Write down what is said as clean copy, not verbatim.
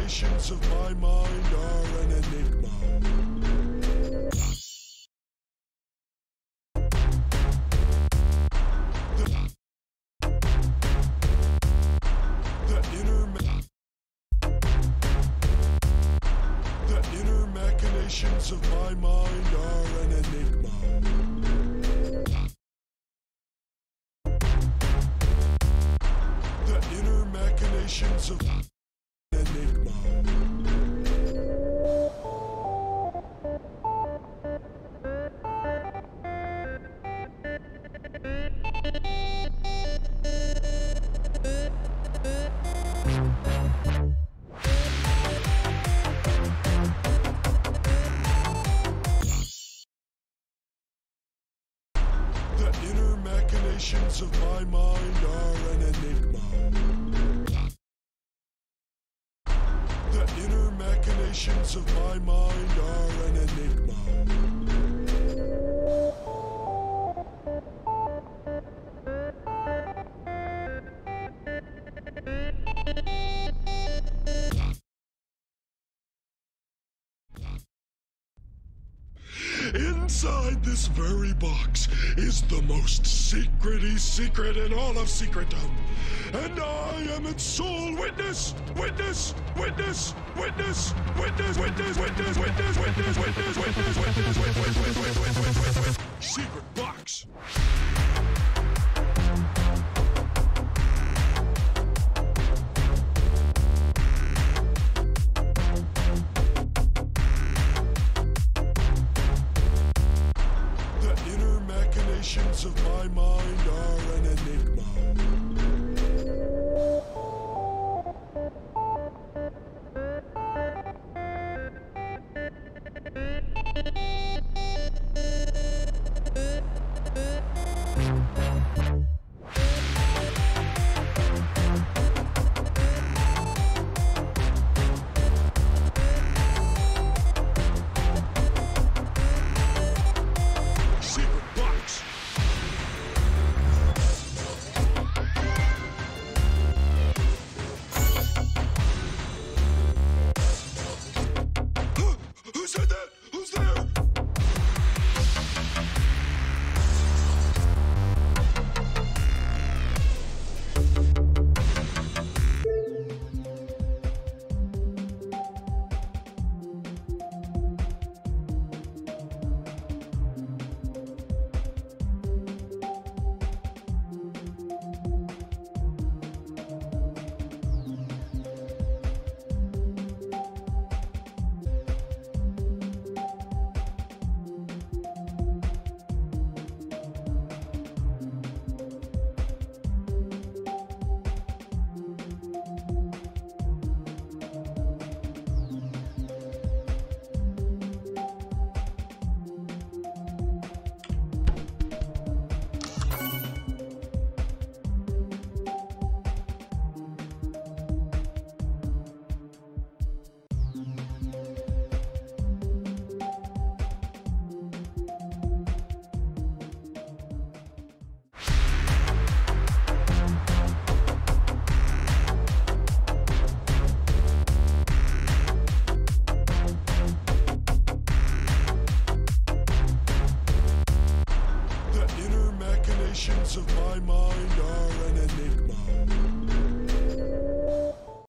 machinations of my mind are an enigma. The inner machinations of my mind are an enigma. The inner machinations of an enigma. The inner machinations of my mind are an enigma. The inner machinations of my mind are an enigma. Inside this very box is the most secrety secret in all of secretdom. And I am its sole witness! Witness! Witness! Witness! Witness! Witness! Witness! Witness! Witness! Witness! Witness! Witness! Secret box!